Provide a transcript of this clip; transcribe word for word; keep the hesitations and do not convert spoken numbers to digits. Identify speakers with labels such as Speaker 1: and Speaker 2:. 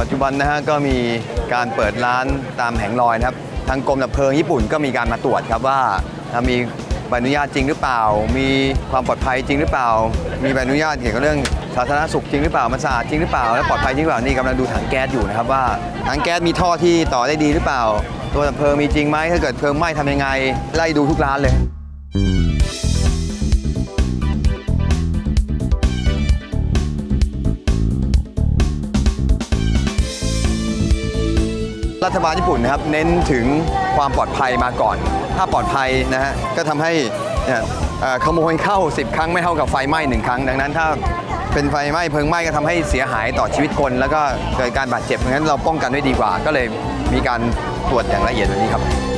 Speaker 1: ปัจจุบันนะฮะก็มีการเปิดร้านตามแผงลอยนะครับทางกรมดับเพลิงญี่ปุ่นก็มีการมาตรวจครับว่ามีใบอนุญาตจริงหรือเปล่ามีความปลอดภัยจริงหรือเปล่ามีใบอนุญาตเกี่ยวกับเรื่องสาธารณสุขจริงหรือเปล่ามันสะอาดจริงหรือเปล่าและปลอดภัยจริงหรือเปล่านี่กำลังดูถังแก๊สอยู่นะครับว่าถังแก๊สมีท่อที่ต่อได้ดีหรือเปล่าตัวดับเพลิงมีจริงไหมถ้าเกิดเพลิงไหม้ทำยังไงไล่ดูทุกร้านเลยรัฐบาลญี่ปุ่นนะครับเน้นถึงความปลอดภัยมาก่อนถ้าปลอดภัยนะฮะก็ทำให้ขโมยเข้าสิบครั้งไม่เท่ากับไฟไหม้หนึ่งครั้งดังนั้นถ้าเป็นไฟไหม้เพลิงไหม้ก็ทำให้เสียหายต่อชีวิตคนแล้วก็เกิดการบาดเจ็บเพราะฉะนั้นเราป้องกันได้ดีกว่าก็เลยมีการตรวจอย่างละเอียดแบบนี้ครับ